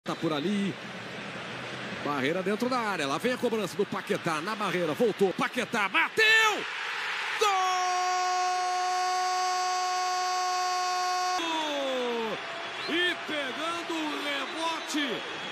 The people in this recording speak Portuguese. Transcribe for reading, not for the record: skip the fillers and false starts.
Tá por ali. Barreira dentro da área. Lá vem a cobrança do Paquetá na barreira. Voltou. Paquetá bateu! Gol! E pegando o rebote